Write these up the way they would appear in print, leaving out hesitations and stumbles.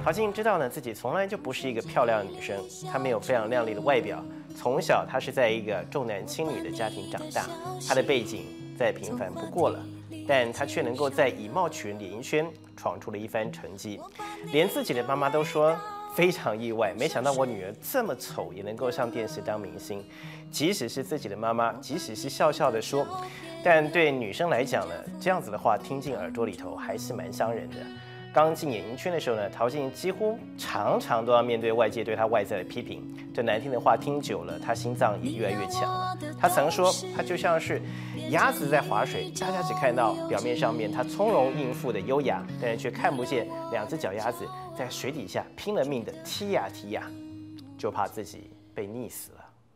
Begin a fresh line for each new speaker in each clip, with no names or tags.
陶晶莹知道呢，自己从来就不是一个漂亮的女生，她没有非常靓丽的外表，从小她是在一个重男轻女的家庭长大，她的背景再平凡不过了，但她却能够在以貌取人的演艺圈闯出了一番成绩，连自己的妈妈都说非常意外，没想到我女儿这么丑也能够上电视当明星。即使是自己的妈妈，即使是笑笑的说，但对女生来讲呢，这样子的话听进耳朵里头还是蛮伤人的。刚进演艺圈的时候呢，陶晶莹几乎常常都要面对外界对她外在的批评，这难听的话听久了，她心脏也越来越强了。她曾说，她就像是鸭子在划水，大家只看到表面上面她从容应付的优雅，但是却看不见两只脚丫子在水底下拼了命的踢呀踢呀，就怕自己被溺死了。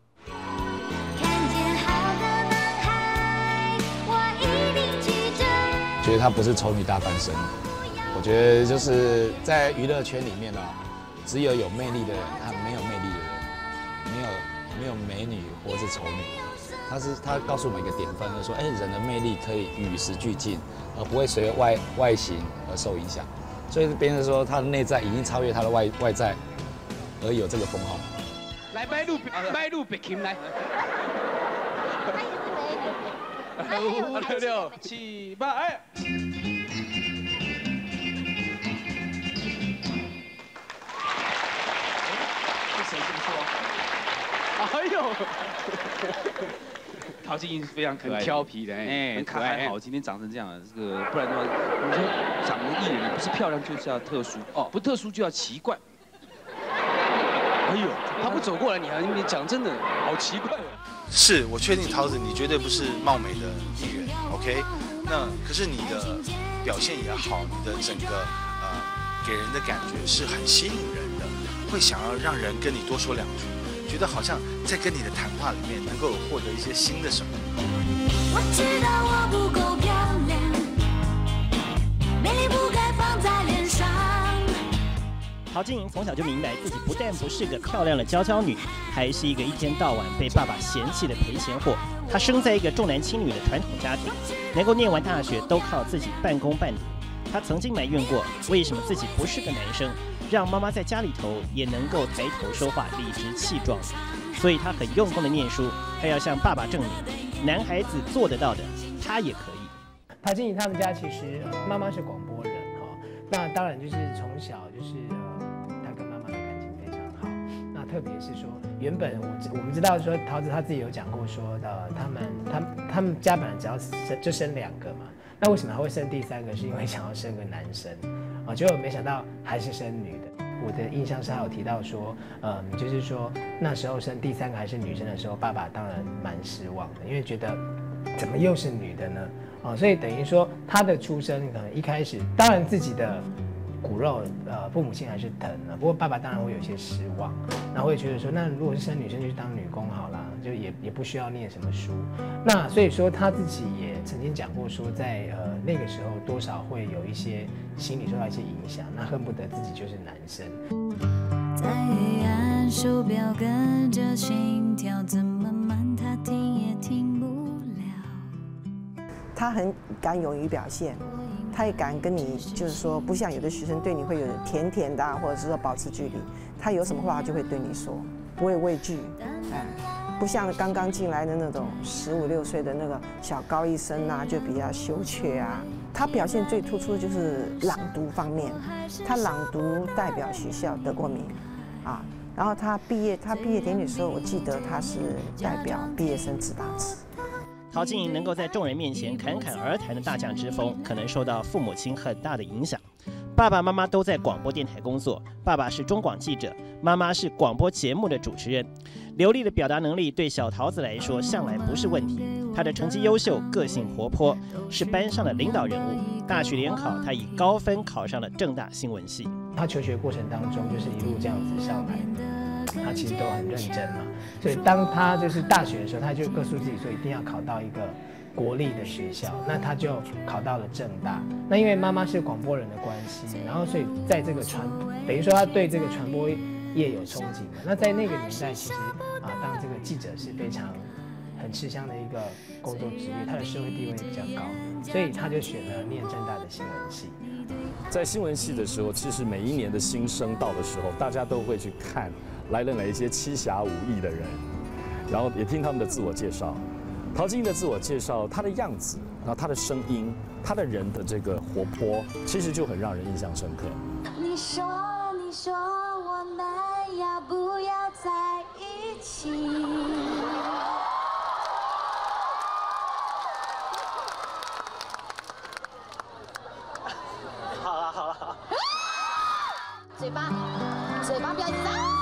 觉得她不是丑女大翻身。我觉得就是在娱乐圈里面只有魅力的人和没有魅力的人，没有美女或是丑女。他告诉我们一个典范，就是说，人的魅力可以与时俱进，而不会随着外形而受影响。所以别人说他的内在已经超越他的外在，而有这个封号。
来，迈入北京来。5、6、7、8，哎。谁这么说？哎呦！陶晶莹非常可爱，很调皮的，很可爱。还好今天长成这样，这个不然的话，你说长得艺人不是漂亮就是要特殊哦，不特殊就要奇怪。哎呦，他不走过来，你讲真的好奇怪。
是我确定陶子，你绝对不是貌美的艺人 ，OK？ 那可是你的表现也好，你的整个给人的感觉是很吸引人的，会想要让人跟你多说两句，觉得好像在跟你的谈话里面能够获得一些新的什么。
我知道我不够漂亮，美丽不该放在脸上。
陶晶莹从小就明白自己不但不是个漂亮的娇娇女，还是一个一天到晚被爸爸嫌弃的赔钱货。她生在一个重男轻女的传统家庭，能够念完大学都靠自己半工半读。她曾经埋怨过，为什么自己不是个男生，让妈妈在家里头也能够抬头说话，理直气壮。所以她很用功的念书，她要向爸爸证明，男孩子做得到的，她也可以。
陶晶莹他们家其实妈妈是广播人那当然就是从小就是她跟妈妈的感情非常好。那特别是说，原本我们知道说陶子他自己有讲过说他们家本来只要就生2个嘛，那为什么还会生第3个？是因为想要生个男生结果没想到还是生女的。我的印象是他有提到说，就是说那时候生第3个还是女生的时候，爸爸当然蛮失望的，因为觉得怎么又是女的呢？所以等于说他的出生可能一开始，当然自己的骨肉父母亲还是疼的，不过爸爸当然会有些失望，然后会觉得说，那如果是生女生就去当女工好啦，就也不需要念什么书。那所以说他自己也曾经讲过说，在那个时候多少会有一些心理受到一些影响，那恨不得自己就是男生。
在黑暗，手表跟着心跳，怎么慢它停也停不了。
他很敢勇于表现，他也敢跟你，就是说，不像有的学生对你会有甜甜的或者是说保持距离，他有什么话就会对你说，不会畏惧，不像刚刚进来的那种15、16岁的那个小高一生就比较羞怯啊。他表现最突出就是朗读方面，他朗读代表学校得过名然后他毕业典礼的时候，我记得他是代表毕业生自答词。
陶晶莹能够在众人面前侃侃而谈的大将之风，可能受到父母亲很大的影响。爸爸妈妈都在广播电台工作，爸爸是中广记者，妈妈是广播节目的主持人。流利的表达能力对小桃子来说向来不是问题。她的成绩优秀，个性活泼，是班上的领导人物。大学联考，她以高分考上了政大新闻系。
她求学过程当中就是一路这样子上来的，她其实都很认真嘛。所以当她就是大学的时候，她就告诉自己说一定要考到一个国立的学校，那他就考到了政大。那因为妈妈是广播人的关系，然后所以在这个等于说他对这个传播业有憧憬的。那在那个年代，其实当这个记者是非常很吃香的一个工作职业，他的社会地位比较高，所以他就选了念政大的新闻系。
在新闻系的时候，其实每一年的新生到的时候，大家都会去看来了哪一些七侠五义的人，然后也听他们的自我介绍。陶晶莹的自我介绍，她的样子，然后她的声音，她的人的这个活泼，其实就很让人印象深刻。
你说我们要不要在一起？
好了，
嘴巴不要一直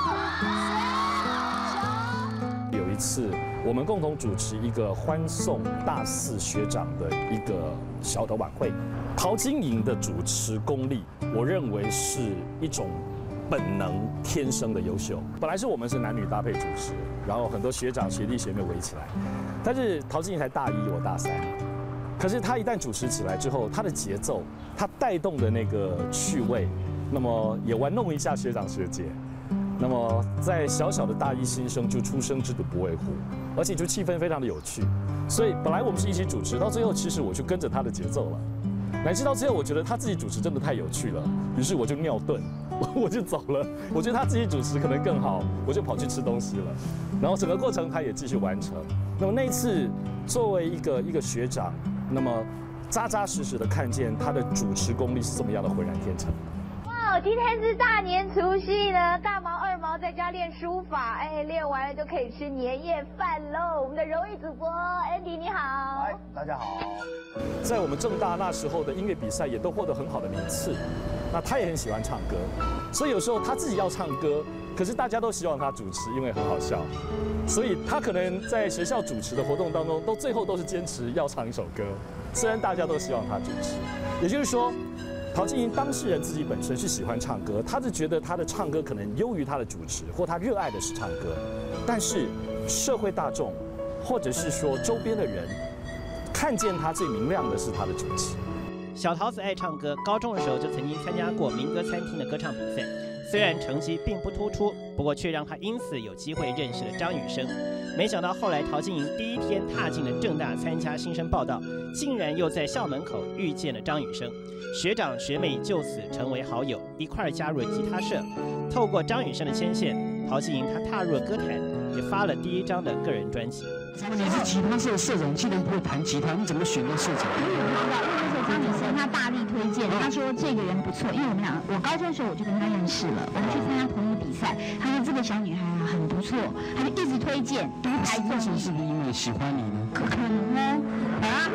有一次，我们共同主持一个欢送大四学长的一个小的晚会，陶晶莹的主持功力，我认为是一种本能天生的优秀。本来是我们是男女搭配主持，然后很多学长学弟学妹围起来，但是陶晶莹才大一，我大3。可是他一旦主持起来之后，他的节奏，他带动的那个趣味，那么也玩弄一下学长学姐，那么在小小的大一新生就初生之犊不畏虎，而且就气氛非常的有趣。所以本来我们是一起主持，到最后其实我就跟着他的节奏了，乃至到最后我觉得他自己主持真的太有趣了，于是我就尿遁，我就走了。我觉得他自己主持可能更好，我就跑去吃东西了。然后整个过程他也继续完成。那么那一次作为一个学长，那么扎扎实实的看见他的主持功力是这么样的浑然天成。
哇，今天是大年除夕呢，大毛二毛在家练书法，哎，练完了就可以吃年夜饭喽。我们的柔毅主播 Andy 你好，
嗨，大家好。
在我们政大那时候的音乐比赛也都获得很好的名次，那他也很喜欢唱歌，所以有时候他自己要唱歌，可是大家都希望他主持，因为很好笑，所以他可能在学校主持的活动当中，最后都是坚持要唱一首歌，虽然大家都希望他主持。也就是说，陶晶莹当事人自己本身是喜欢唱歌，他是觉得他的唱歌可能优于他的主持，或他热爱的是唱歌，但是社会大众，或者是说周边的人，看见他最明亮的是他的主持。
小桃子爱唱歌，高中的时候就曾经参加过民歌餐厅的歌唱比赛，虽然成绩并不突出，不过却让她因此有机会认识了张雨生。没想到后来陶晶莹第一天踏进了政大参加新生报道，竟然又在校门口遇见了张雨生。学长学妹就此成为好友，一块加入了吉他社。透过张雨生的牵线，陶晶莹她踏入了歌坛，也发了第一张的个人专辑。
你是吉他社社长，既然不会弹吉他，你怎么选到社长？
因为那时候张雨生他大力推荐，他说这个人不错，因为我高中的时候我就跟他认识了，我们去参加同一比赛，他说这个小女孩啊很不错，他就一直推荐。
为什么是因为喜欢你呢？
可能哦。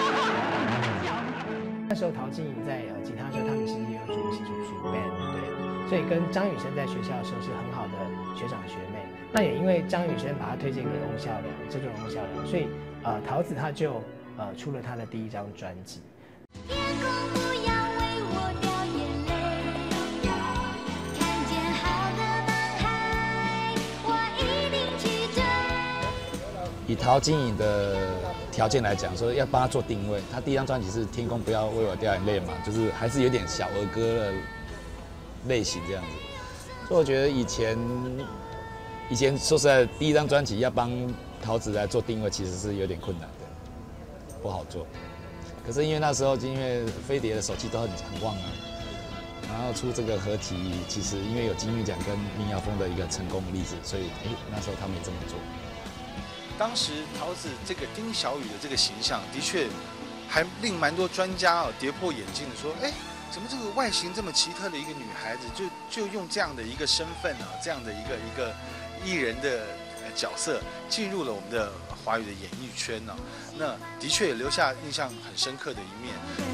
那时候陶晶莹在吉他社，他们其实也有组一起组 band， 对，所以跟张雨生在学校的时候是很好的学长学妹。那也因为张雨生把他推荐给翁孝良，这个翁孝良，所以桃子他就出了他的第一张专辑。
天空不要为我掉眼泪，看见好的男孩，我一定去追。
以陶晶莹的条件来讲，说要帮他做定位，他第一张专辑是《天空不要为我掉眼泪》嘛，就是还是有点小儿歌的类型这样子。所以我觉得以前说实在，第一张专辑要帮陶子来做定位，其实是有点困难的，不好做。可是因为那时候因为飞碟的手气都很旺啊，然后出这个合集，其实因为有金曲奖跟民谣风的一个成功的例子，所以那时候他们也这么做。
当时桃子这个丁小雨的这个形象，的确还令蛮多专家跌破眼镜的说，怎么这个外形这么奇特的一个女孩子，就用这样的一个身份这样的一个艺人的角色进入了我们的华语的演艺圈呢？那的确也留下印象很深刻的一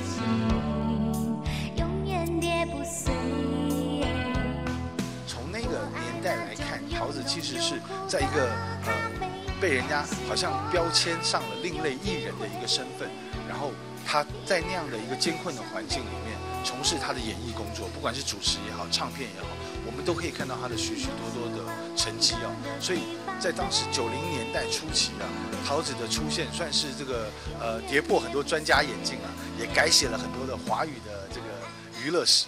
面。
永远跌不碎。
从那个年代来看，桃子其实是在一个被人家好像标签上了另类艺人的一个身份，然后他在那样的一个艰困的环境里面从事他的演艺工作，不管是主持也好，唱片也好，我们都可以看到他的许许多多的成绩所以在当时90年代初期桃子的出现算是这个跌破很多专家眼镜也改写了很多的华语的这个娱乐史。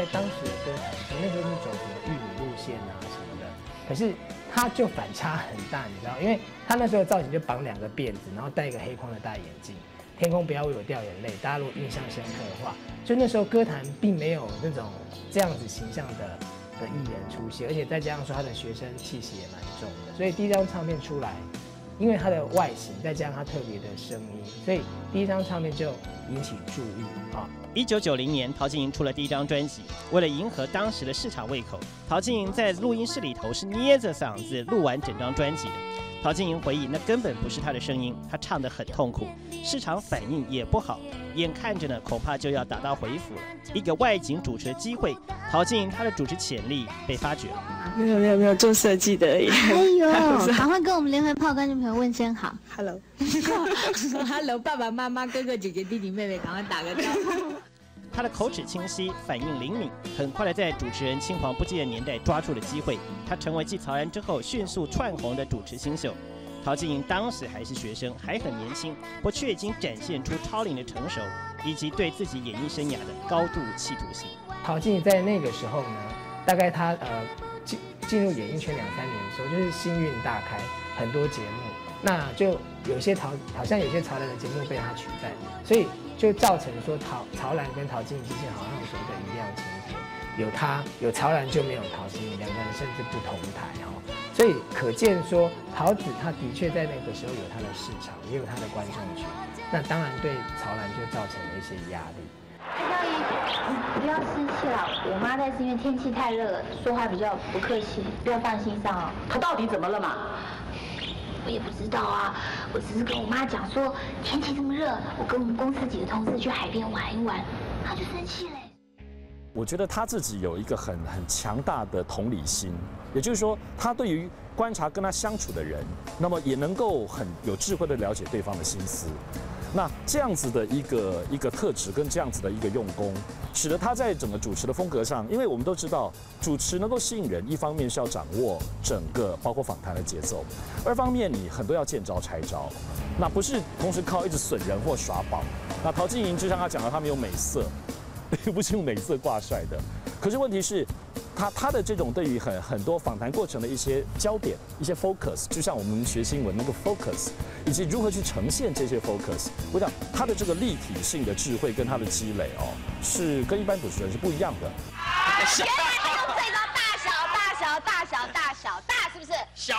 在当时的歌坛，那时候是走什么玉米路线啊什么的，可是他就反差很大，你知道，因为他那时候造型就绑2个辫子，然后戴一个黑框的大眼镜。天空不要为我掉眼泪，大家如果印象深刻的话，就那时候歌坛并没有那种这样子形象的艺人出现，而且再加上说他的学生气息也蛮重的，所以第一张唱片出来，因为他的外形再加上他特别的声音，所以第一张唱片就引起注意啊。
1990年，陶晶莹出了第一张专辑，为了迎合当时的市场胃口，陶晶莹在录音室里头是捏着嗓子录完整张专辑的。陶晶莹回忆，那根本不是她的声音，她唱得很痛苦，市场反应也不好，眼看着呢，恐怕就要打道回府了。一个外景主持的机会，陶晶莹她的主持潜力被发掘了。
没有，做设计的而已。
哎呦，赶快跟我们联合炮观众朋友问声好
，Hello，Hello， 爸爸妈妈、哥哥姐姐、弟弟妹妹，赶快打个招呼。
他的口齿清晰，反应灵敏，很快的在主持人青黄不接的年代抓住了机会。他成为继曹然之后迅速窜红的主持新秀。陶晶莹当时还是学生，还很年轻，不过却已经展现出超龄的成熟，以及对自己演艺生涯的高度企图心。
陶晶莹在那个时候呢，大概他进入演艺圈2-3年的时候，就是星运大开，很多节目，那就有些好像有些曹然的节目被他取代，所以就造成说曹然跟陶晶莹之间好像有所谓的余量情节，有曹然就没有陶晶莹，2个人甚至不同台哈，所以可见说陶子他的确在那个时候有他的市场，也有他的观众群，那当然对曹然就造成了一些压力。
阿姨，不要生气了，我妈在是因为天气太热了，说话比较不客气，不要放心上哦。
她到底怎么了嘛？
我也不知道啊，我只是跟我妈讲说，天气这么热，我跟我们公司几个同事去海边玩一玩，她就生气嘞。
我觉得他自己有一个很强大的同理心，也就是说，他对于观察跟他相处的人，那么也能够很有智慧的了解对方的心思。那这样子的一个特质跟这样子的一个用功，使得他在整个主持的风格上，因为我们都知道主持能够吸引人，一方面是要掌握整个包括访谈的节奏，二方面你很多要见招拆招，那不是同时靠一直损人或耍宝。那陶晶莹就像他讲的，他没有美色，不是用美色挂帅的。可是问题是，他的这种对于很多访谈过程的一些焦点、一些 focus， 就像我们学新闻那个 focus， 以及如何去呈现这些 focus， 我想他的这个立体性的智慧跟他的积累哦，是跟一般主持人是不一样的。
原来他用这招大，是不是？
小。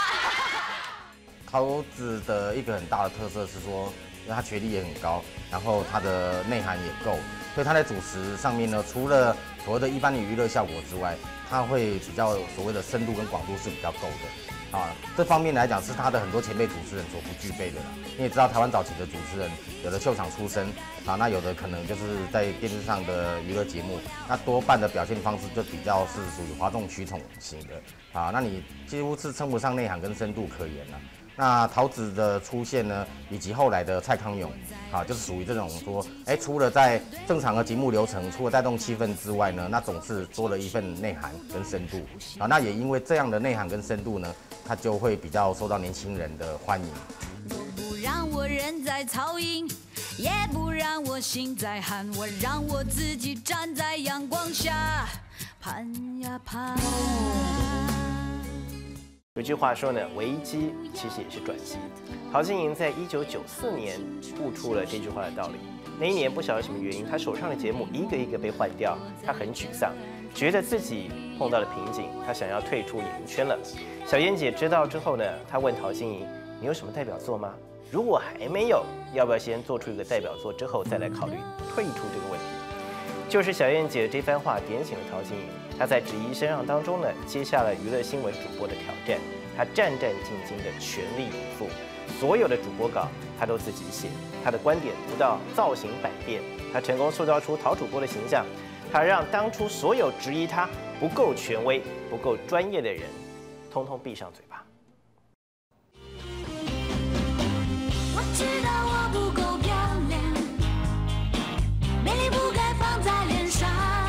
陶子的一个很大的特色是说，因为他学历也很高，然后他的内涵也够，所以他在主持上面呢，除了所谓的一般的娱乐效果之外，他会比较所谓的深度跟广度是比较够的。啊，这方面来讲是他的很多前辈主持人所不具备的啦。你也知道，台湾早期的主持人有的秀场出身，啊，那有的可能就是在电视上的娱乐节目，那多半的表现方式就比较是属于哗众取宠型的，啊，那你几乎是称不上内涵跟深度可言了。那陶子的出现呢，以及后来的蔡康永，啊，就是属于这种说，除了在正常的节目流程，除了带动气氛之外呢，那总是多了一份内涵跟深度，啊，那也因为这样的内涵跟深度呢，它就会比较受到年轻人的欢迎。
不让我人在曹营，也不让我心在寒，我让我自己站在阳光下，盼呀盼。
有句话说呢，危机其实也是转机。陶晶莹在1994年悟出了这句话的道理。那一年不晓得什么原因，她手上的节目一个一个被换掉，她很沮丧，觉得自己碰到了瓶颈，她想要退出演艺圈了。小燕姐知道之后呢，她问陶晶莹：“你有什么代表作吗？如果还没有，要不要先做出一个代表作之后再来考虑退出这个问题？”就是小燕姐这番话点醒了陶晶莹，她在质疑声浪当中呢，接下了娱乐新闻主播的挑战，她战战兢兢的全力以赴，所有的主播稿她都自己写，她的观点不到造型百变，她成功塑造出陶主播的形象，她让当初所有质疑她不够权威、不够专业的人，通通闭上嘴巴。
我知道我不够漂亮，美丽不该放在脸上。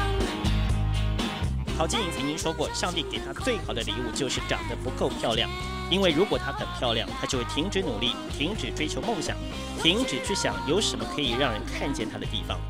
陶晶莹曾经说过，上帝给她最好的礼物就是长得不够漂亮，因为如果她很漂亮，她就会停止努力，停止追求梦想，停止去想有什么可以让人看见她的地方。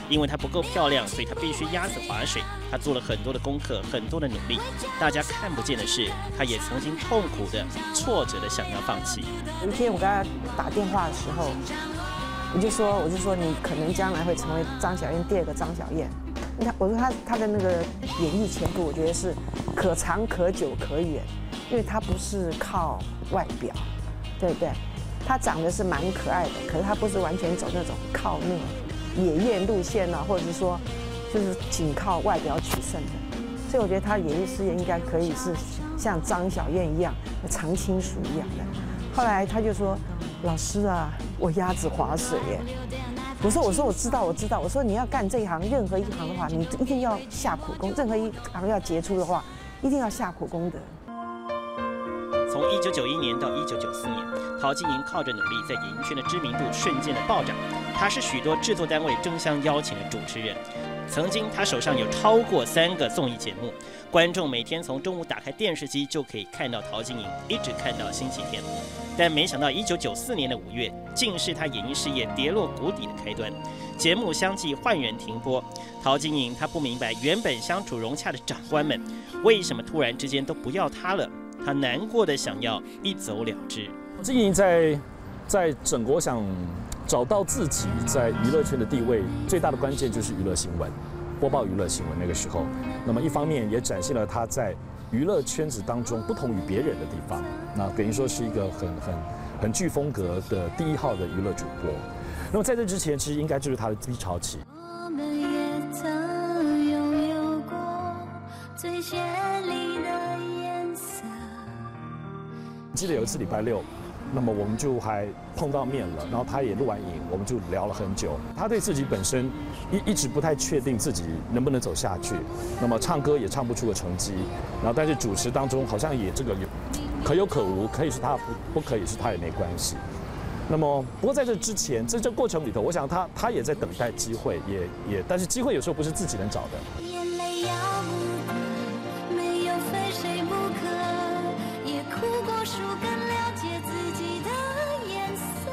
因为她不够漂亮，所以她必须鸭子划水。她做了很多的功课，很多的努力。大家看不见的是，她也曾经痛苦的、挫折的想要放弃。
有一天我跟她打电话的时候，我就说你可能将来会成为张小燕第二个张小燕。我说她的那个演艺前途，我觉得是可长可久可远，因为她不是靠外表，对不对？她长得是蛮可爱的，可是她不是完全走那种靠那种野艳路线啊，或者是说就是仅靠外表取胜的。所以我觉得她演艺事业应该可以是像张小燕一样，常青树一样的。后来她就说：“老师啊，我鸭子划水耶。”我说我知道。我说你要干这一行，任何一行的话，你一定要下苦功；任何一行要杰出的话，一定要下苦功的。
从1991年到1994年，陶晶莹靠着努力，在演艺圈的知名度瞬间的暴涨。她是许多制作单位争相邀请的主持人。曾经，她手上有超过3个综艺节目，观众每天从中午打开电视机就可以看到陶晶莹，一直看到星期天。但没想到1994年的5月，竟是她演艺事业跌落谷底的开端。节目相继换人停播，陶晶莹她不明白，原本相处融洽的长官们，为什么突然之间都不要她了？她难过的想要一走了之。
晶莹在整个想找到自己在娱乐圈的地位，最大的关键就是娱乐新闻，播报娱乐新闻那个时候。那么一方面也展现了她在娱乐圈子当中不同于别人的地方，那等于说是一个很具风格的第1号的娱乐主播。那么在这之前，其实应该就是她的低潮期。
我们也曾拥有过最绚丽的颜色。
记得有一次礼拜6，那么我们就还碰到面了，然后他也录完影，我们就聊了很久。他对自己本身一直不太确定自己能不能走下去，那么唱歌也唱不出个成绩，然后但是主持当中好像也这个可有可无，可以是他，不可以是他也没关系。那么不过在这之前，在这过程里头，我想他也在等待机会，但是机会有时候不是自己能找的。
眼泪要不得，没有非谁不可，也哭过树更了解自己的颜色。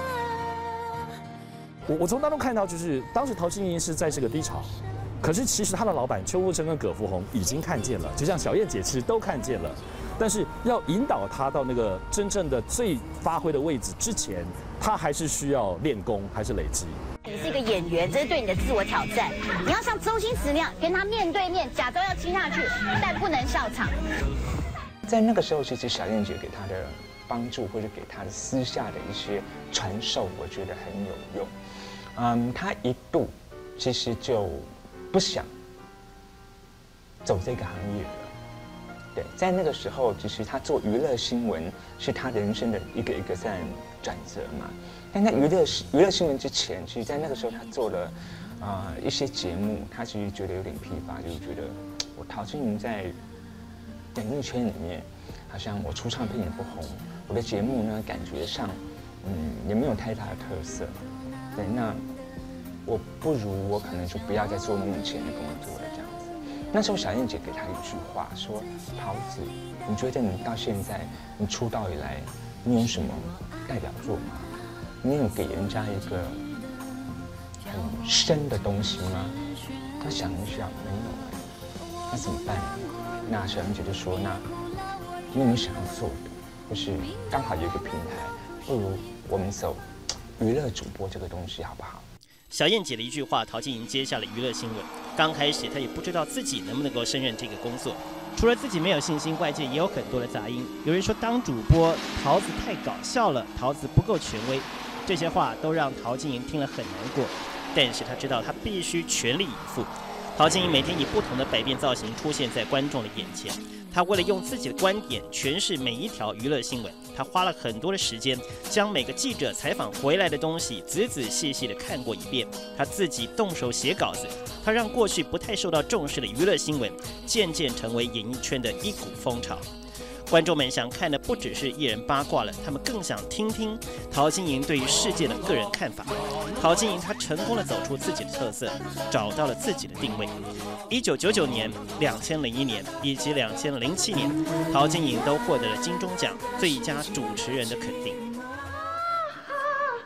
我从当中看到，就是当时陶晶莹是在这个低潮，可是其实他的老板邱富生跟葛福洪已经看见了，就像小燕姐其实都看见了，但是要引导他到那个真正的最发挥的位置之前，他还是需要练功，还是累积。
你是一个演员，这是对你的自我挑战。你要像周星驰那样跟他面对面，假装要亲下去，但不能笑场。
在那个时候，其实小燕姐给他的帮助，或者给他的私下的一些传授，我觉得很有用。他一度其实就不想走这个行业了。对，在那个时候，其实他做娱乐新闻是他人生的一个在转折嘛。但在娱乐新闻之前，其实在那个时候他做了一些节目，他其实觉得有点疲乏，就是觉得我陶晶莹在演艺圈里面，好像我出唱片也不红，我的节目呢感觉上也没有太大的特色。对，那我不如我可能就不要再做幕前的工作了这样子。那时候小燕姐给他一句话说：“陶子，你觉得你到现在你出道以来，你有什么代表作吗？你有给人家一个很深的东西吗？”他想一想，没有。那怎么办呢？那小燕姐就说：“那你有没有想要做的？就是刚好有一个平台，不如我们走娱乐主播这个东西好不好？”
小燕姐的一句话，陶晶莹接下了娱乐新闻。刚开始，她也不知道自己能不能够胜任这个工作。除了自己没有信心，外界也有很多的杂音。有人说当主播，陶子太搞笑了，陶子不够权威。这些话都让陶晶莹听了很难过。但是她知道，她必须全力以赴。陶晶莹每天以不同的百变造型出现在观众的眼前。她为了用自己的观点诠释每一条娱乐新闻，她花了很多的时间，将每个记者采访回来的东西仔仔细细地看过一遍。她自己动手写稿子，她让过去不太受到重视的娱乐新闻，渐渐成为演艺圈的一股风潮。观众们想看的不只是艺人八卦了，他们更想听听陶晶莹对于世界的个人看法。陶晶莹她成功地走出自己的特色，找到了自己的定位。1999年、2001年以及2007年，陶晶莹都获得了金钟奖最佳主持人的肯定。
可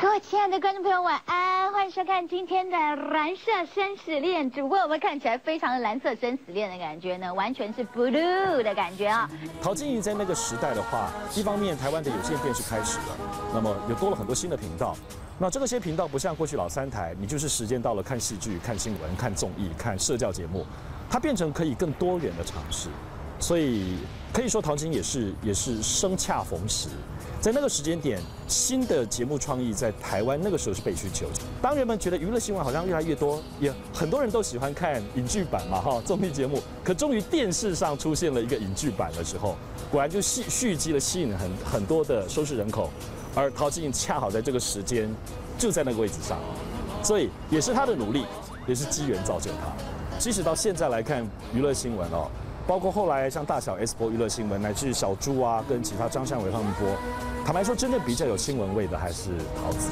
各位亲爱的观众朋友，晚安，欢迎收看今天的《蓝色生死恋》。只不过我们看起来非常的蓝色生死恋的感觉呢，完全是 blue 的感觉啊。
陶晶莹在那个时代的话，一方面台湾的有线电视开始了，那么有多了很多新的频道。那这些频道不像过去老3台，你就是时间到了看戏剧、看新闻、看综艺、看社交节目，它变成可以更多元的尝试。所以可以说陶晶也是生恰逢时。在那个时间点，新的节目创意在台湾那个时候是被需求。当人们觉得娱乐新闻好像越来越多，也很多人都喜欢看影剧版嘛，综艺节目。可终于电视上出现了一个影剧版的时候，果然就蓄积了吸引很多的收视人口。而陶晶莹恰好在这个时间就在那个位置上，所以也是他的努力，也是机缘造就他。即使到现在来看娱乐新闻哦。包括后来像大小 S 播娱乐新闻，乃至小猪啊，跟其他张善伟他们播，坦白说，真的比较有新闻味的还是陶子。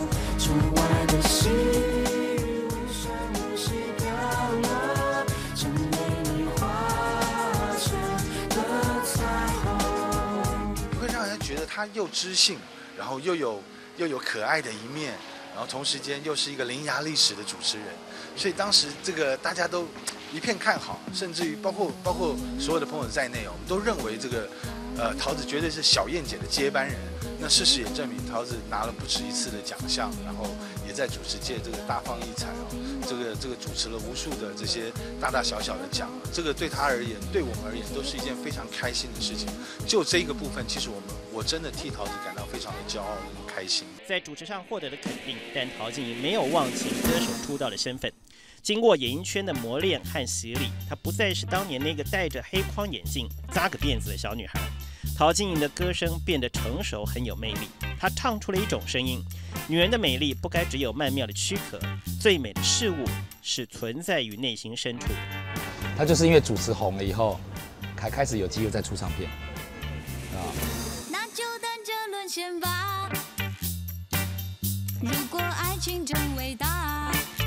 会让人觉得他又知性，然后又有可爱的一面，然后同时间又是一个伶牙俐齿的主持人，所以当时这个大家都一片看好，甚至于包括所有的朋友在内，我们都认为这个陶子绝对是小燕姐的接班人。那事实也证明，陶子拿了不止一次的奖项，然后也在主持界这个大放异彩哦。这个主持了无数的这些大大小小的奖，这个对他而言，对我们而言都是一件非常开心的事情。就这一个部分，其实我真的替陶子感到非常的骄傲跟开心。
在主持上获得了肯定，但陶晶莹没有忘记歌手出道的身份。经过演艺圈的磨练和洗礼，她不再是当年那个戴着黑框眼镜、扎个辫子的小女孩。陶晶莹的歌声变得成熟，很有魅力。她唱出了一种声音：女人的美丽不该只有曼妙的躯壳，最美的事物是存在于内心深处的。
她就是因为主持红了以后，才开始有机会再出唱片。
那就等着沦陷吧。如果爱情真伟大。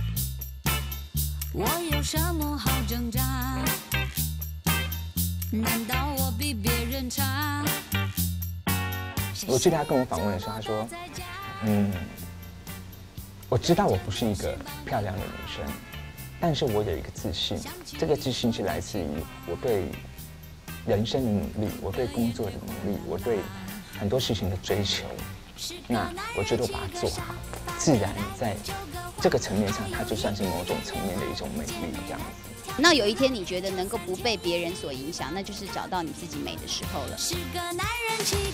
我有什么好挣扎？难道我比别人差？
我记得他跟我访问的时候，他说：“我知道我不是一个漂亮的女生，但是我有一个自信，这个自信是来自于我对人生的努力，我对工作的努力，我对很多事情的追求。那我觉得我把它做好，自然在这个层面上，它就算是某种层面的一种美丽这样子。
那有一天你觉得能够不被别人所影响，那就是找到你自己美的时候了。
是个男人气